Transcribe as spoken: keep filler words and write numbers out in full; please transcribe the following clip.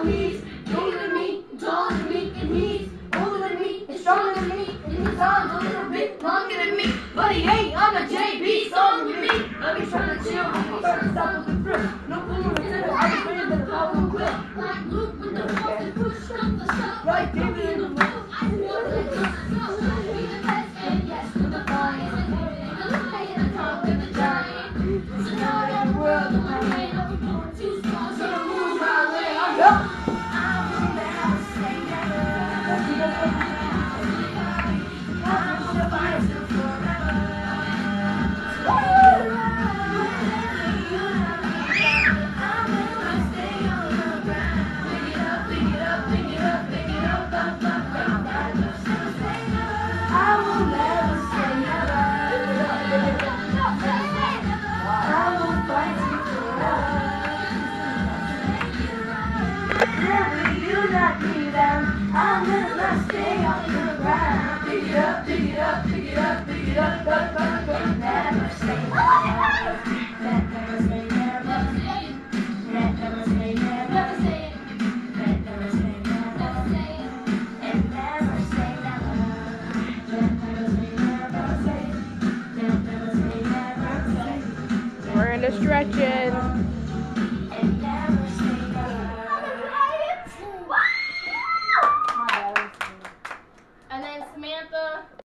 knees. Younger than me, taller than me, and he's older than me, and stronger than me, and his arms a little bit longer than me. But he ain't on the J B song with me. I be trying to chill, I be trying to stop with the thrill. No fooling in the I be ready to power the will. Like Luke with the force and push up the stuff. Like David in the middle. I know that it's not so be the best, and yes, with the fire. And the light and the talk of the giant. So now that the world in my hand, I'll be going too strong. So the moon's my way, I'm go. I will never say never. I will fight till forever. I'm gonna stay on the ground. Pick it up, pick it up, pick it up, pick it up, up, up, up. Never say never. Never say never. Never say never. Never say never. And never say never. Never say never. Never say never. We're into stretching. And then Samantha